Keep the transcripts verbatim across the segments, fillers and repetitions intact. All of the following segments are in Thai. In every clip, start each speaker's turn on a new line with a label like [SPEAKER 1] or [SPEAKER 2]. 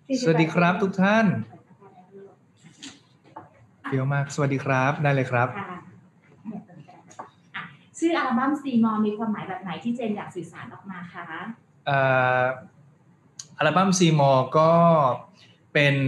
[SPEAKER 1] สวัสดีครับทุกท่านเฟี้ยวมากสวัสดีครับได้เลยครับ
[SPEAKER 2] ชื่ออัลบั้ม ซี มอล มีความหมายแบบไหนที่เจนอยากสื่อสารออกมาคะ
[SPEAKER 1] อัลบั้ม ซี มอล ก็เป็น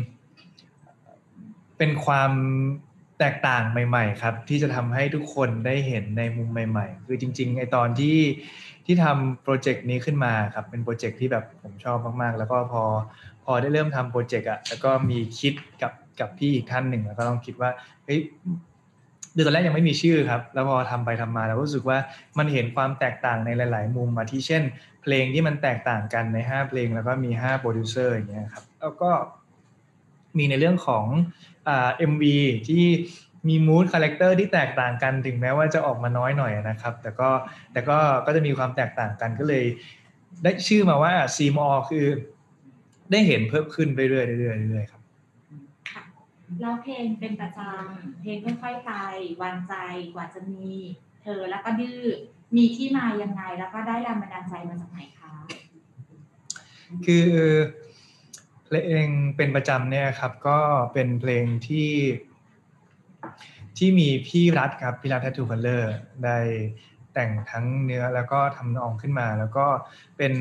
[SPEAKER 1] เป็นความแตกต่างใหม่ๆครับที่จะทำให้ทุกคนได้เห็นในมุมใหม่ๆคือจริงๆไอตอนที่ที่ทำโปรเจกต์นี้ขึ้นมาครับเป็นโปรเจกต์ที่แบบผมชอบมากๆแล้วก็พอพอได้เริ่มทำโปรเจกต์อ่ะแล้วก็มีคิดกับกับพี่อีกท่านหนึ่งแล้วก็ต้องคิดว่าเฮ้ยคือตอนแรกยังไม่มีชื่อครับแล้วพอทำไปทำมาเราก็รู้สึกว่ามันเห็นความแตกต่างในหลายๆมุมมาที่เช่นเพลงที่มันแตกต่างกันในห้าเพลงแล้วก็มีห้าโปรดิวเซอร์อย่างเงี้ยครับแล้วก็มีในเรื่องของอ่า เอ็ม วี ที่มีมูดคาแรคเตอร์ที่แตกต่างกันถึงแม้ว่าจะออกมาน้อยหน่อยนะครับแต่ก็แต่ก็ก็จะมีความแตกต่างกันก็เลยได้ชื่อมาว่า ซี มอล คือได้เห็นเพิ่มขึ้นเรื่อยๆเรื่อยๆเรื่อยๆครับ
[SPEAKER 2] ค่ะแล้วเพลงเป็นประจำเพลงค่อยๆไปวางใจกว่าจะมีเธอแล้วก็ดื้อมีที่มายังไงแล้วก็ได้แรงบันดาลใจมาจากไหนคะ
[SPEAKER 1] คือเพลงเป็นประจำเนี่ยครับก็เป็นเพลงที่ที่มีพี่รัฐครับพี่รัฐ Tattoo Color ได้แต่งทั้งเนื้อแล้วก็ทำนองขึ้นมาแล้วก็เป็น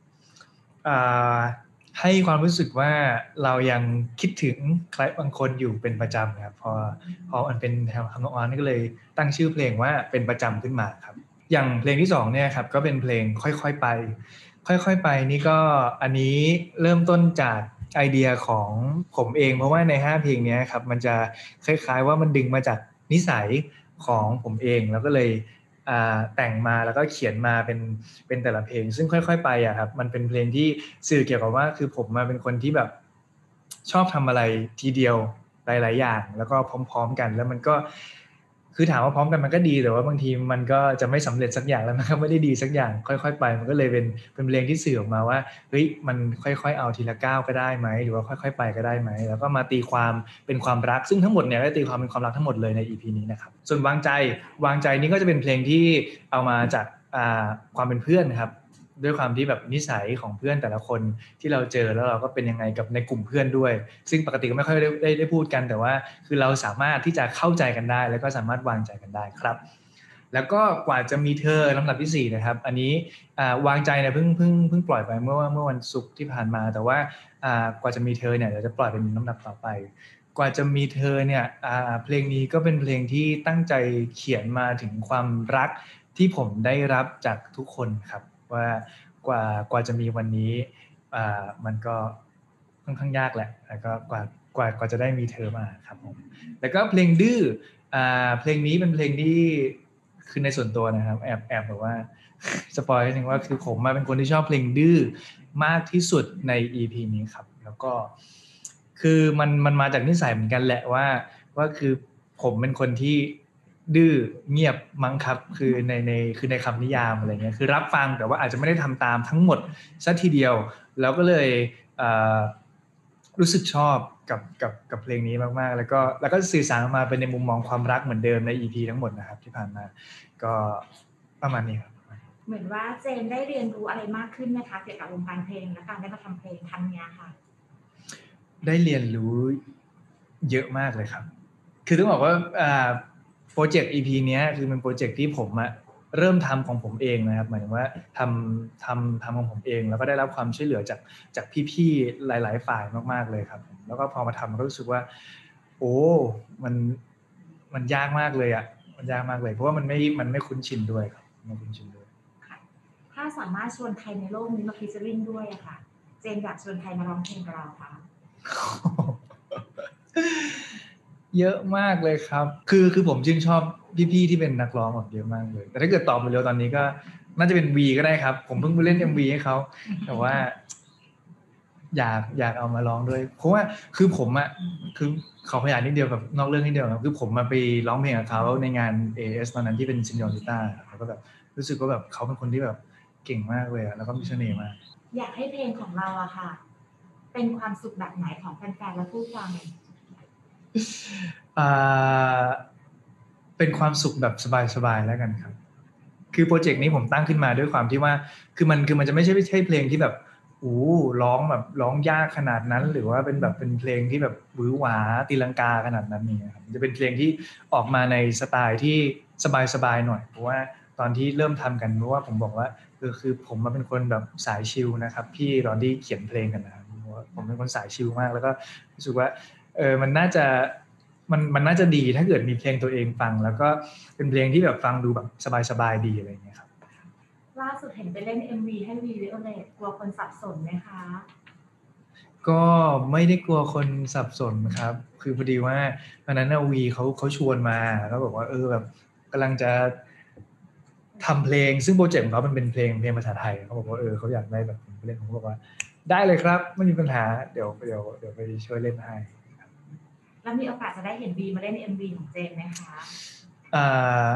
[SPEAKER 1] ให้ความรู้สึกว่าเรายังคิดถึงใครบางคนอยู่เป็นประจำครับพอพอมันเป็นทำนองนั้นก็เลยตั้งชื่อเพลงว่าเป็นประจำขึ้นมาครับอย่างเพลงที่สองเนี่ยครับก็เป็นเพลงค่อยๆไปค่อยๆไปนี่ก็อันนี้เริ่มต้นจากไอเดียของผมเองเพราะว่าในห้าเพลงนี้ครับมันจะคล้ายๆว่ามันดึงมาจากนิสัยของผมเองแล้วก็เลยแต่งมาแล้วก็เขียนมาเป็นเป็นแต่ละเพลงซึ่งค่อยๆไปอะครับมันเป็นเพลงที่สื่อเกี่ยวกับว่าคือผมมาเป็นคนที่แบบชอบทำอะไรทีเดียวหลายๆอย่างแล้วก็พร้อมๆกันแล้วมันก็คือถามว่าพร้อมกันมันก็ดีแต่ว่าบางทีมันก็จะไม่สำเร็จสักอย่างแล้วมันก็ไม่ได้ดีสักอย่างค่อยๆไปมันก็เลยเป็นเป็นเพลงที่สื่อออกมาว่าเฮ้ยมันค่อยๆเอาทีละก้าวก็ได้ไหมหรือว่าค่อยๆไปก็ได้ไหมแล้วก็มาตีความเป็นความรักซึ่งทั้งหมดเนี่ยได้ตีความเป็นความรักทั้งหมดเลยใน อี พี นี้นะครับส่วนวางใจวางใจนี้ก็จะเป็นเพลงที่เอามาจากความเป็นเพื่อนครับด้วยความที่แบบนิสัยของเพื่อนแต่ละคนที่เราเจอแล้วเราก็เป็นยังไงกับในกลุ่มเพื่อนด้วยซึ่งปกติก็ไม่ค่อยได้ได้ได้พูดกันแต่ว่าคือเราสามารถที่จะเข้าใจกันได้แล้วก็สามารถวางใจกันได้ครับแล้วก็กว่าจะมีเธอลำดับที่สี่นะครับอันนี้วางใจเนี่ยเพิ่งเพิ่งเพิ่งปล่อยไปเมื่อเมื่อวันศุกร์ที่ผ่านมาแต่ว่ากว่าจะมีเธอเนี่ยเดี๋ยวจะปล่อยเป็นลำดับต่อไปกว่าจะมีเธอเนี่ยเพลงนี้ก็เป็นเพลงที่ตั้งใจเขียนมาถึงความรักที่ผมได้รับจากทุกคนครับว่ากว่ากว่าจะมีวันนี้มันก็ค่อนข้างยากแหละแล้วก็กว่ากว่ากว่าจะได้มีเธอมาครับผมแล้วก็เพลงดื้อเพลงนี้เป็นเพลงที่คือในส่วนตัวนะครับแอบแอบแบบว่าสปอยนิดนึงว่าคือผมมาเป็นคนที่ชอบเพลงดื้อมากที่สุดใน อี พี นี้ครับแล้วก็คือมันมันมาจากนิสัยเหมือนกันแหละว่าว่าคือผมเป็นคนที่ดื้อเงียบมั้งครับคือในในคือในคำนิยามอะไรเงี้ยคือรับฟังแต่ว่าอาจจะไม่ได้ทำตามทั้งหมดซะทีเดียวแล้วก็เลยรู้สึกชอบกับกับกับเพลงนี้มากๆแล้วก็แล้วก็สื่อสารออกมาเป็นในมุมมองความรักเหมือนเดิมใน อี พี ทั้งหมดนะครับที่ผ่านมาก็ประมาณนี้ครับ
[SPEAKER 2] เหมือนว่าเจนได้เรียนรู้อะไรมากขึ้นไหมคะเกี่ยวกับวงการเพลงและการได้มาทำเพลงครั้งนี้ค่ะ
[SPEAKER 1] ได้เรียนรู้เยอะมากเลยครับคือต้องบอกว่าโปรเจกต์ อี พี นี้คือเป็นโปรเจกต์ที่ผมอะเริ่มทำของผมเองนะครับหมายถึงว่าทำทำทำของผมเองแล้วก็ได้รับความช่วยเหลือจากจากพี่ๆหลายๆฝ่ายมากๆเลยครับแล้วก็พอมาทำก็รู้สึกว่าโอ้มันมันยากมากเลยอะมันยากมากเลยเพราะว่ามันไม่มันไม่คุ้นชินด้วยครับไม่คุ้นชินด้วย
[SPEAKER 2] ถ้าสามารถชวนใครในโลกนี้มาฟีเจอริ่งด้วยอะค่ะเจนอยากชวนใครมาร้องเพลงกับเราคะ
[SPEAKER 1] เยอะมากเลยครับคือคือผมชื่นชอบพี่ๆที่เป็นนักร้องแบบเยอะมากเลยแต่ถ้าเกิดตอบมาเร็วตอนนี้ก็น่าจะเป็น V ก็ได้ครับผมเพิ่งไปเล่น เอ็ม วี ให้เขาแต่ว่าอยากอยากเอามาร้องด้วยเพราะว่าคือผมอะคือขอขยายนิดเดียวแบบนอกเรื่องนิดเดียวครับคือผมมาไปร้องเพลงกับเขาในงาน เอ เอส ตอนนั้นที่เป็นซินยอริต้าแล้วก็แบบรู้สึกว่าแบบเขาเป็นคนที่แบบเก่งมากเลยอะแล้วก็มีเสน่ห์มาก
[SPEAKER 2] อยากให้เพลงของเราอะค่ะเป็นความสุขแบบไหนของแฟนๆและผู้ฟัง
[SPEAKER 1] เป็นความสุขแบบสบายๆแล้วกันครับคือโปรเจกต์นี้ผมตั้งขึ้นมาด้วยความที่ว่าคือมันคือมันจะไม่ใช่ไม่ใช่เพลงที่แบบโอ้ร้องแบบร้องยากขนาดนั้นหรือว่าเป็นแบบเป็นเพลงที่แบบหวือหวาตีลังกาขนาดนั้นเนี่ยครับจะเป็นเพลงที่ออกมาในสไตล์ที่สบายๆหน่อยเพราะว่าตอนที่เริ่มทำกันเพราะว่าผมบอกว่าเออคือผมเป็นคนแบบสายชิลนะครับพี่ตอนที่เขียนเพลงกันนะครับผมเป็นคนสายชิลมากแล้วก็รู้สึกว่าเออมันน่าจะมันมันน่าจะดีถ้าเกิดมีเพลงตัวเองฟังแล้วก็เป็นเพลงที่แบบฟังดูแบบสบายๆดีอะไรอย่างเงี้ยครับ
[SPEAKER 2] ล่าสุดเห็นไปเล่น เอ็ม วี ให้ วี Violet กลัวคนสับสนไหมคะ
[SPEAKER 1] ก็ไม่ได้กลัวคนสับสนครับคือพอดีว่าตอนนั้นน่ะวีเขาเขาชวนมาแล้วบอกว่าเออแบบกำลังจะทำเพลงซึ่งโปรเจกต์ของเขามันเป็นเพลงเพลงภาษาไทยเขาบอกว่าเออเขาอยากได้แบบผมไปเล่นผมก็บอกว่าได้เลยครับไม่มีปัญหาเดี๋ยวเดี๋ยวเดี๋ยวไปช่วยเล่นให้
[SPEAKER 2] แล้วมีโอกาสจะได้เห็นวีมาเล่น เอ็ม วี ของเจมส์ไหมคะ
[SPEAKER 1] อ่า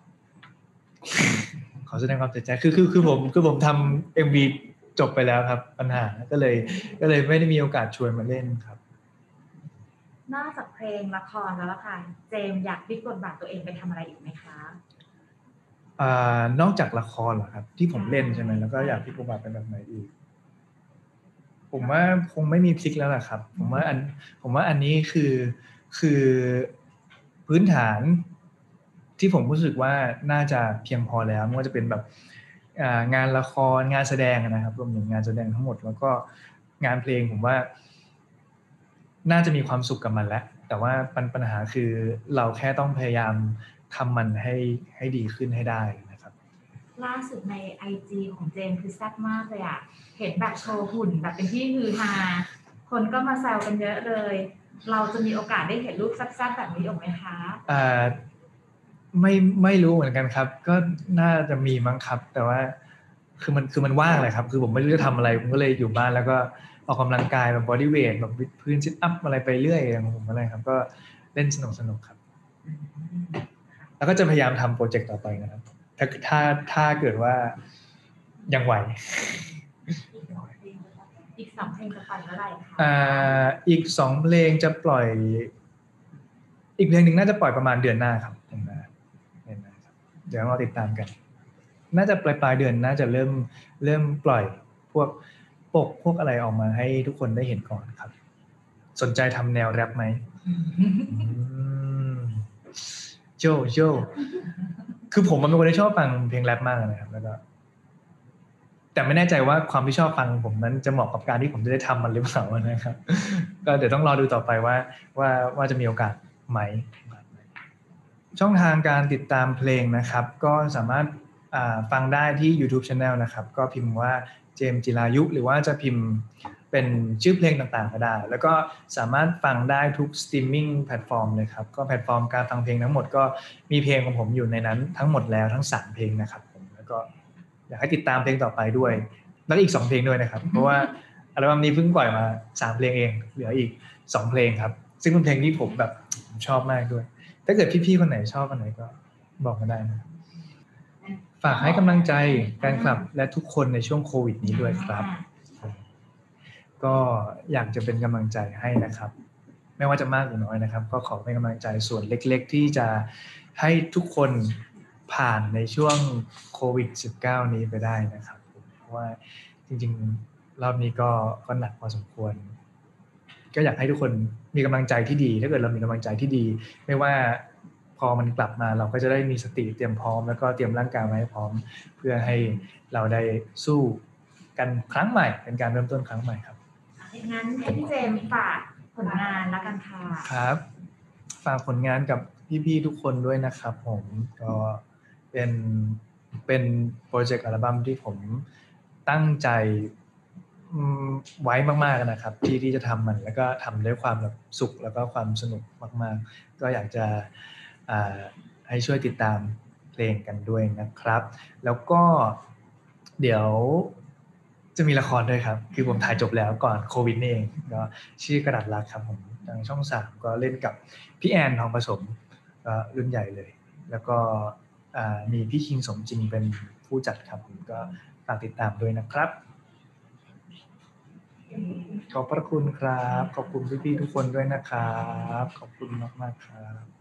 [SPEAKER 1] ขอแสดงความเสียใจคือคือคือผมคือผมทำเอ็มวีจบไปแล้วครับปัญหาก็เลยก็เลยไม่ได้มีโอกาสชวนมาเล่นครับ
[SPEAKER 2] นอกจากเพลงละครแล้วล่ะค่ะเจมส์อยากพลิกบทบาทตัวเองไปทำอะไรอีกไหมคะ
[SPEAKER 1] อ่านอกจากละครเหรอครับที่ผม
[SPEAKER 2] ใช่
[SPEAKER 1] เล่นใช่ไหมแล้วก็
[SPEAKER 2] ใช่
[SPEAKER 1] อยากพลิกบท
[SPEAKER 2] ค่ะ
[SPEAKER 1] บาทเป็นแบบไหนอีก ผมว่าคงไม่มีพลิกแล้วแหละครับผมว่าอันผมว่าอันนี้คือคือพื้นฐานที่ผมรู้สึกว่าน่าจะเพียงพอแล้วไม่ว่าจะเป็นแบบอ่างานละครงานแสดงนะครับรวมถึงงานแสดงทั้งหมดแล้วก็งานเพลงผมว่าน่าจะมีความสุขกับมันแล้วแต่ว่าปัญปัญหาคือเราแค่ต้องพยายามทำมันให้ให้ดีขึ้นให้ได้นะครับ
[SPEAKER 2] ล่าสุดใน ไอ จี ของเจมส์คือแซ่บมากเลยอะเห็นแบบโชว์หุ่นแบบเป็นที่ฮือฮาคนก็มาแซวกันเยอะเลยเราจะมีโอกาสได้เห็นรูปแซ่บๆแบบนี้อีกไหมคะ
[SPEAKER 1] อ่าไม่ไม่รู้เหมือนกันครับก็น่าจะมีมั้งครับแต่ว่าคือมันคือมันว่างเลยครับคือผมไม่รู้จะทำอะไรผมก็เลยอยู่บ้านแล้วก็ออกกำลังกายแบบบอดี้เวทแบบวิดพื้นซิทอัพอะไรไปเรื่อยของผมอะไรครับก็เล่นสนุกสนุกครับแล้วก็จะพยายามทำโปรเจกต์ต่อไปนะครับถ้าถ้าถ้าเกิดว่ายังไหว
[SPEAKER 2] อีกสองเพลงจะปล่อยเมื่อไหร่คะ
[SPEAKER 1] อ่าอีกสองเพลงจะปล่อยอีกเพลงหนึ่งน่าจะปล่อยประมาณเดือนหน้าครับเดือนหน้าเดือนหน้าครับเดี๋ยวเราติดตามกัน น่าจะปลายปลายเดือนน่าจะเริ่มเริ่มปล่อยพวกปกพวกอะไรออกมาให้ทุกคนได้เห็นก่อนครับสนใจทำแนวแรปไหมโจโจคือผมมันเป็นคนที่ชอบฟังเพลงแรปมากนะครับแล้วก็แต่ไม่แน่ใจว่าความที่ชอบฟังผมนั้นจะเหมาะกับการที่ผมจะได้ทำมันหรือเปล่านะครับก็เดี๋ยวต้องรอดูต่อไปว่าว่าว่าจะมีโอกาสไหม ช่องทางการติดตามเพลงนะครับก็สามารถฟังได้ที่ YouTube Channel นะครับก็พิมพ์ว่าเจมส์จิรายุหรือว่าจะพิมพ์เป็นชื่อเพลงต่างๆก็ได้แล้วก็สามารถฟังได้ทุกสตรีมมิ่งแพลตฟอร์มเลยครับก็แพลตฟอร์มการฟังเพลงทั้งหมดก็มีเพลงของผมอยู่ในนั้นทั้งหมดแล้วทั้งสามเพลงนะครับผมแล้วก็อยากให้ติดตามเพลงต่อไปด้วยแล้วอีกสองเพลงด้วยนะครับเพราะว่าอัลบั้มนี้เพิ่งปล่อยมาสามเพลงเองเหลืออีกสองเพลงครับซึ่งเป็นเพลงที่ผมแบบผมชอบมากด้วยถ้าเกิดพี่ๆคนไหนชอบคนไหนก็บอกมาได้นะฝากให้กำลังใจแฟนคลับและทุกคนในช่วงโควิดนี้ด้วยครับก็อยากจะเป็นกำลังใจให้นะครับไม่ว่าจะมากหรือน้อยนะครับก็ขอเป็นกำลังใจส่วนเล็กๆที่จะให้ทุกคนผ่านในช่วงโควิด สิบเก้า นี้ไปได้นะครับเพราะว่าจริงๆรอบนี้ก็ก็หนักพอสมควรก็อยากให้ทุกคนมีกำลังใจที่ดีถ้าเกิดเรามีกำลังใจที่ดีไม่ว่าพอมันกลับมาเราก็จะได้มีสติเตรียมพร้อมแล้วก็เตรียมร่างกายไว้ให้พร้อมเพื่อให้เราได้สู้กันครั้งใหม่เป็นการเริ่มต้นครั้งใหม่ครับ
[SPEAKER 2] งั้นให้พี่เจมส์ฝากผลงานแล้วกันค่ะ
[SPEAKER 1] ครับฝากผลงานกับพี่ๆทุกคนด้วยนะครับผมก็เป็นเป็นโปรเจกต์อัลบั้มที่ผมตั้งใจไว้มากๆนะครับที่ที่จะทำมันแล้วก็ทำด้วยความแบบสุขแล้วก็ความสนุกมากๆก็อยากจะให้ช่วยติดตามเพลงกันด้วยนะครับแล้วก็เดี๋ยวจะมีละครด้วยครับคือผมถ่ายจบแล้วก่อนโควิดนี่เองก็ชื่อกระดาษรักครับผมทางช่องสามก็เล่นกับพี่แอนทองผสมก็รุ่นใหญ่เลยแล้วก็มีพี่คิงสมจริงเป็นผู้จัดครับผมก็ฝากติดตามด้วยนะครับขอบพระคุณครับขอบคุณพี่ๆทุกคนด้วยนะครับขอบคุณมากๆครับ